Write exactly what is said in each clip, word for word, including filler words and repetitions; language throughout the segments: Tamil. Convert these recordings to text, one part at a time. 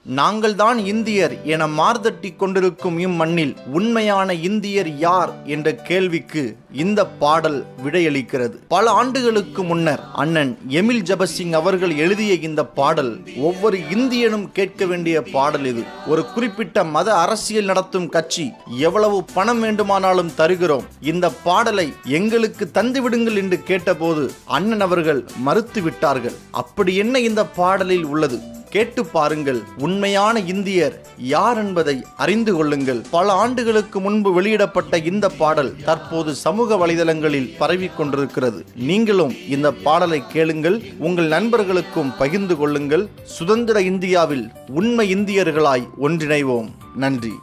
நாங்கள் தான் இந்தியர் என மார்தட்டி கொண்டிருக்கும் இம்மண்ணில் உண்மையான இந்தியர் யார் என்ற கேள்விக்கு இந்த பாடல் விடையளிக்கிறது. பல ஆண்டுகளுக்கு முன்னர் அண்ணன் எமில் ஜபசிங் அவர்கள் எழுதிய இந்த பாடல் ஒவ்வொரு இந்தியனும் கேட்க வேண்டிய பாடல். இது ஒரு குறிப்பிட்ட மத அரசியல் நடத்தும் கட்சி எவ்வளவு பணம் வேண்டுமானாலும் தருகிறோம், இந்த பாடலை எங்களுக்கு தந்துவிடுங்கள் என்று கேட்டபோது அண்ணன் அவர்கள் மறுத்து விட்டார்கள். அப்படி என்ன இந்த பாடலில் உள்ளது? கேட்டு பாருங்கள். உண்மையான இந்தியர் யார் என்பதை அறிந்து கொள்ளுங்கள். பல ஆண்டுகளுக்கு முன்பு வெளியிடப்பட்ட இந்த பாடல் தற்போது சமூக வலைதளங்களில் பரவி கொண்டிருக்கிறது. நீங்களும் இந்த பாடலை கேளுங்கள், உங்கள் நண்பர்களுக்கும் பகிர்ந்து கொள்ளுங்கள். சுதந்திர இந்தியாவில் உண்மை இந்தியர்களாய் ஒன்றிணைவோம். நன்றி.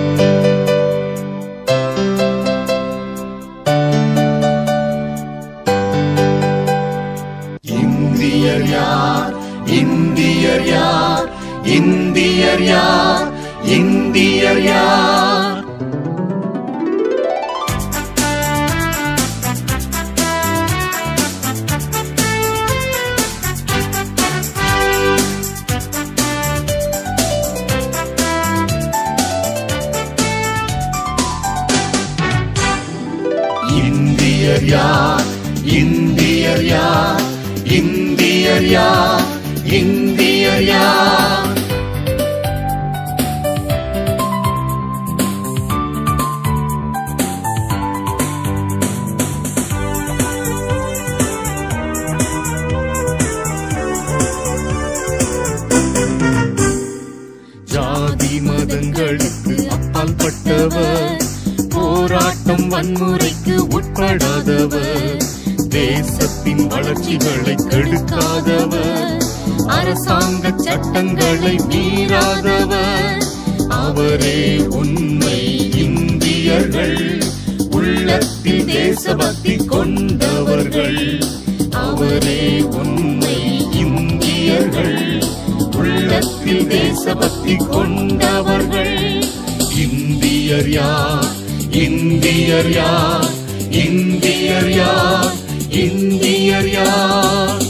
இந்தியர் யார்? இந்தியர் யார்? இந்தியர் யார்? இந்தியர் யார்? இந்தியர் யார்? இந்தியர் யார்? இந்தியர் யார்? இந்தியர் யார்? ஜாதி மதங்களுக்கு அப்பால் பட்டவர், போராட்டம் வன்முறைக்கு உட்படாதவர், தேசத்தின் வளர்ச்சிகளை கெடுக்காதவர், அரசாங்க சட்டங்களை மீறாதவர், அவரே உண்மை இந்தியர்கள், உள்ளத்தில் தேசபக்தி கொண்டவர்கள், அவரே உண்மை இந்தியர்கள், உள்ளத்தில் தேசபக்தி கொண்டவர்கள். இந்தியர் யார்? இந்தியர் யார்? இந்தியர் யார்? இந்தியர் யார்?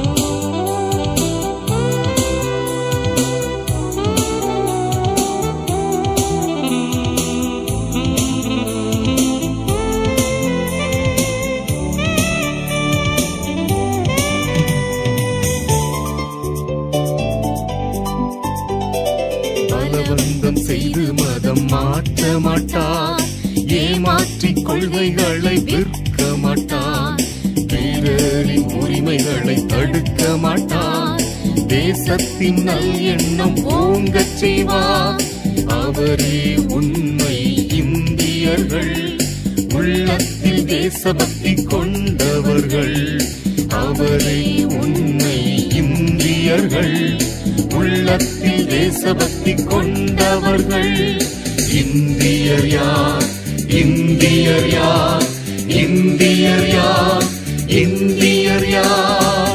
பலவந்தம் செய்து மதம் மாற்ற மாட்டார், ஏமாற்றிக் கொள்கைகளை விற்க மாட்டார், பிறரின் உரிமைகளை தடுக்க மாட்டார், தேசத்தின் நல் எண்ணம் ஓங்கச் செய்வார், அவரே உண்மை இந்தியர்கள், உள்ளத்தில் தேசபக்தி கொண்டவர்கள், அவரே உண்மை இந்தியர்கள், உள்ளத்தில் தேசபக்தி கொண்டவர்கள். இந்தியர் யார்? இந்தியர் யார்? இந்தியர் யார்? இந்தியர் யார்?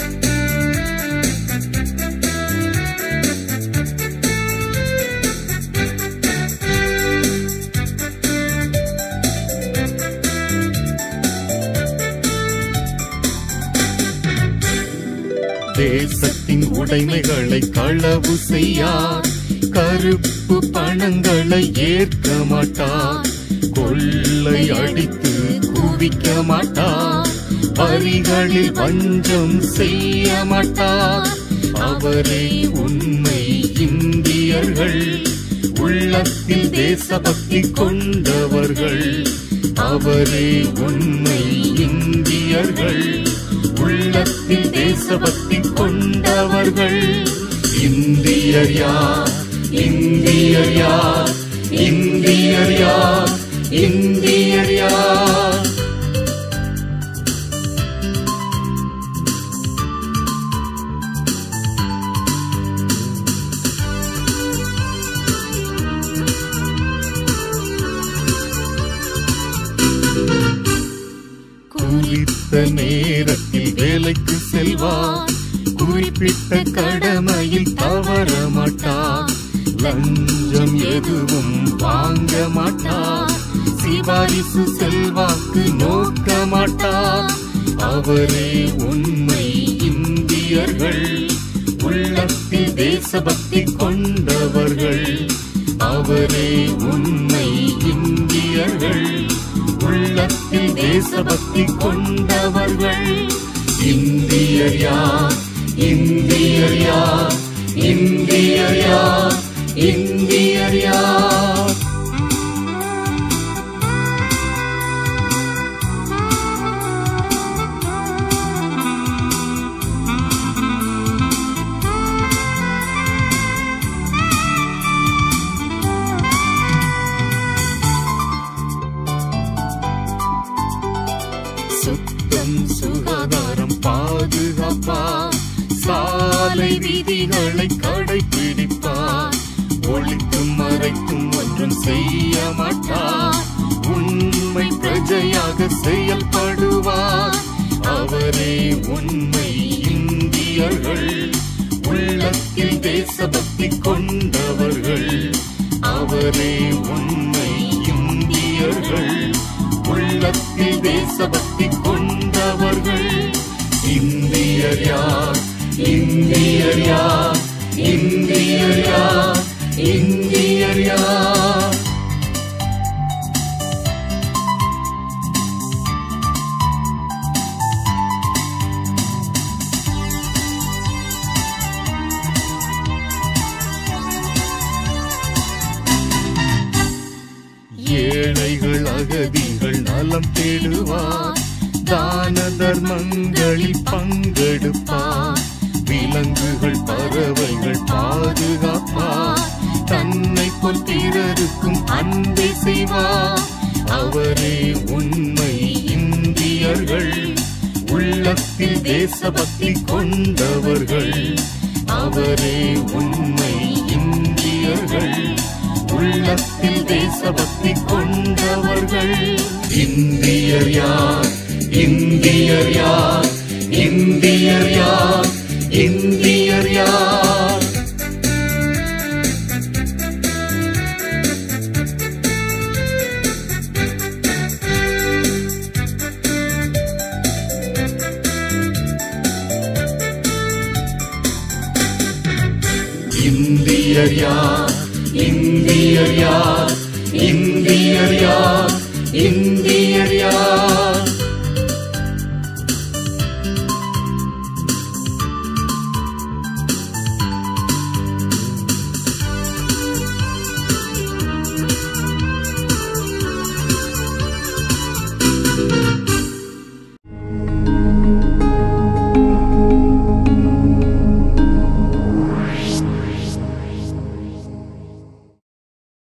தேசத்தின் உடைமைகளை களவு செய்யார், கருப்பு பணங்களை ஏற்க மாட்டார், கொள்ளை அடித்து குவிக்க மாட்டார், வரிகளில் வஞ்சம் செய்ய மாட்டார், அவரே உண்மை இந்தியர்கள், உள்ளத்தில் தேசபக்தி கொண்டவர்கள், அவரே உண்மை இந்தியர்கள், உள்ளத்தில் தேசபக்தி கொண்டவர்கள். இந்தியர் யார்? இந்தியர் யார்? இந்தியர் யார்? இந்தியர் யார்? குறித்த நேரத்தில் வேலைக்கு செல்வார், குறிப்பிட்ட கடமையில் தவற மாட்டார், லஞ்சம் எதுவும் வாங்க மாட்டார், சிபாரிசு செல்வாக்கு நோக்க மாட்டார், அவரே உண்மை இந்தியர்கள், உள்ளத்தில் தேசபக்தி கொண்டவர்கள் அவரே உண்மை இந்தியர்கள். உள்ளத்தில் தேசபக்தி கொண்டவர்கள் இந்தியர் யார், இந்தியர் யார், இந்தியர் யார், இந்தியர் யார். சுத்தம் சுகாதாரம் பாதுகாப்பார், சாலை விதிகளை கடைபிடிப்பார், ஒளிக்கும் மறைக்கும் ஒன்றும் செய்ய மாட்டார், உண்மை பிரஜையாக செயல்படுவார். அவரே உண்மை இந்தியர்கள். உள்ளத்தில் தேசபக்தி கொண்டவர்கள் அவரே உண்மை இந்தியர்கள். உள்ளத்தில் தேசபக்தி கொண்டவர்கள் இந்தியர் யார், இந்தியர் யார், இந்தியர் யார், இந்தியர் யார். ஏழைகள் அகதிகள் நலம் தேடுவார், தான தர்மங்களில் பங்கெடுப்பார், விலங்குகள் பறவைகள் பாதுகாப்பார், தன்னை போல் பிறருக்கும் அன்பை செய்வார். அவரே உண்மை இந்தியர்கள். உள்ளத்தில் தேசபக்தி கொண்டவர்கள் அவரே உண்மை இந்தியர்கள். உள்ளத்தில் தேசபக்தி கொண்டவர்கள் இந்தியர் யார், இந்தியர் யார், இந்தியர் யார், இந்தியர் யார். இந்தியர் யார், இந்தியர் யார், இந்தியர் யார், இந்தியர் யார்.